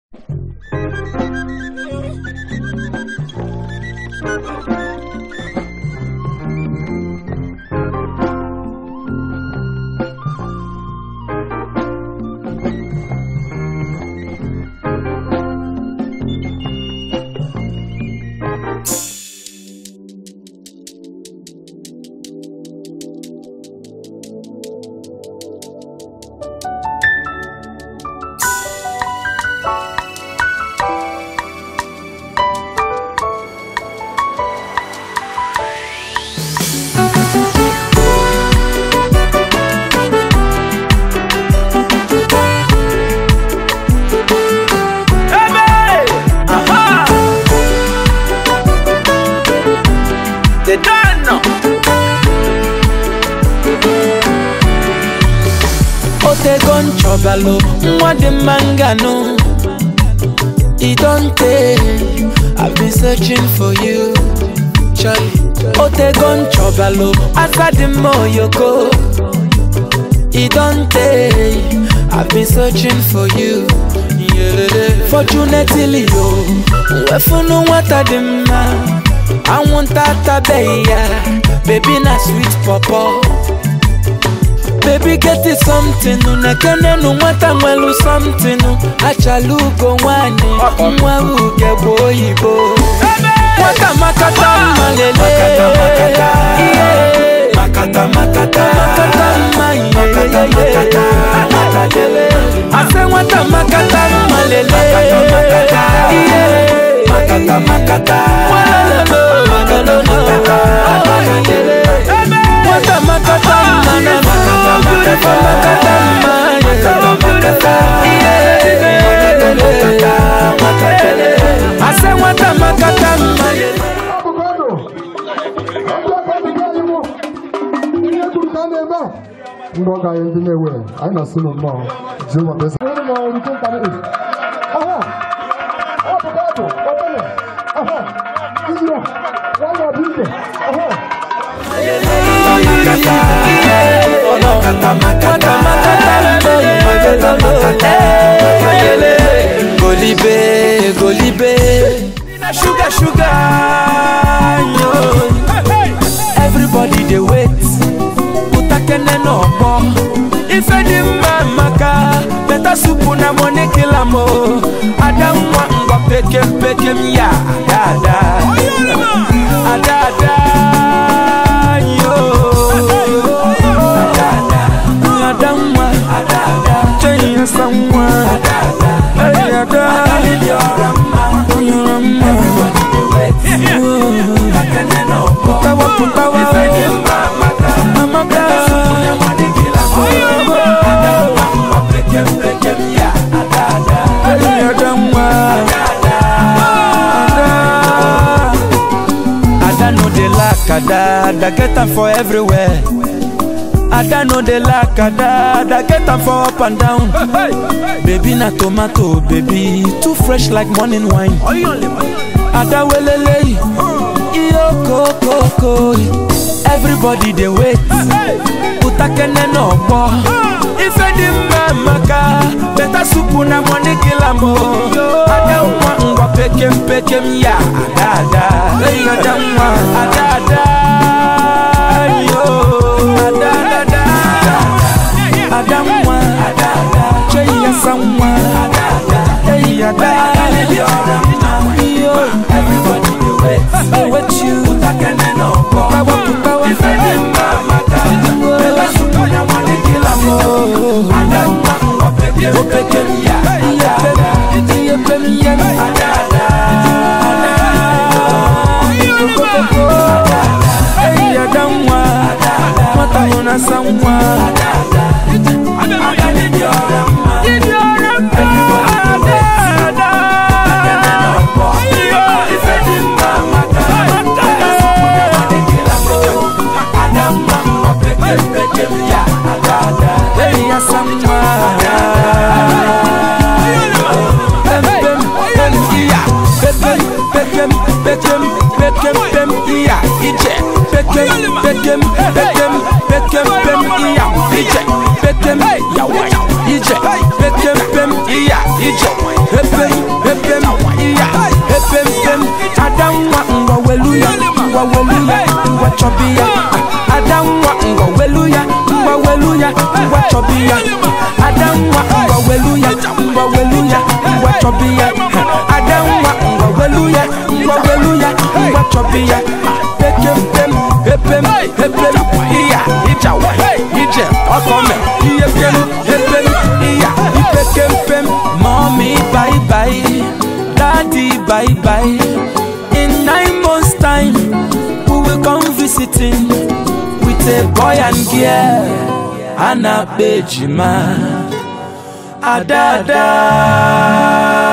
What the mangano, it don't take. I've been searching for you, Charlie. Otegon chobalo, asa the more you go. It don't take. I've been searching for you. Fortunately, yo, if you know what I demand, I want that baby, na sweet papa. Baby, get it something, no kene no mata mwelu something, achalugo wani, mwawu gebo ibo. Wata makata malele, makata makata, ase wata makata malele, makata makata, wata makata mana makata makata ase wata makata Ngoga yengine we aina sino mo juma pesa no ulikonta ni aha hapo hapo watele aha hiyo wala binde aha Golibe, Golibe, sugar, sugar, yo. Everybody they wait. Utakene no more. If any maka, better soup na money kilamo. Adam wa pekem ya, ada, ada, yo. Adam wa, change someone. Ada get them for everywhere. Ada know they like ada get them for up and down. Baby na tomato, baby too fresh like morning wine. Ada welele, iyo koko. Everybody they wait. Utakene no bo. If any maka, better soup na money kilamo. Ada ngwa pekem ya ada. Ada yo. Adamwa, Jaya Samwa, everybody do it. What you power, if I didn't weluya, ngwa weluya, ngwa chobia. Adamwa ngwa weluya, ngwa weluya, ngwa chobia. Adamwa ngwa weluya, ngwa weluya, ngwa chobia. Adamwa ngwa weluya, ngwa weluya, ngwa chobia. Pekem pem, hepem, hepem, iya, ijawa, ije, okome, iyepem, hepem, iya, ipekem pem. Mommy bye bye, daddy bye bye. In 9 months time, we will come visiting with a boy and girl, Anna Bejima, Adada.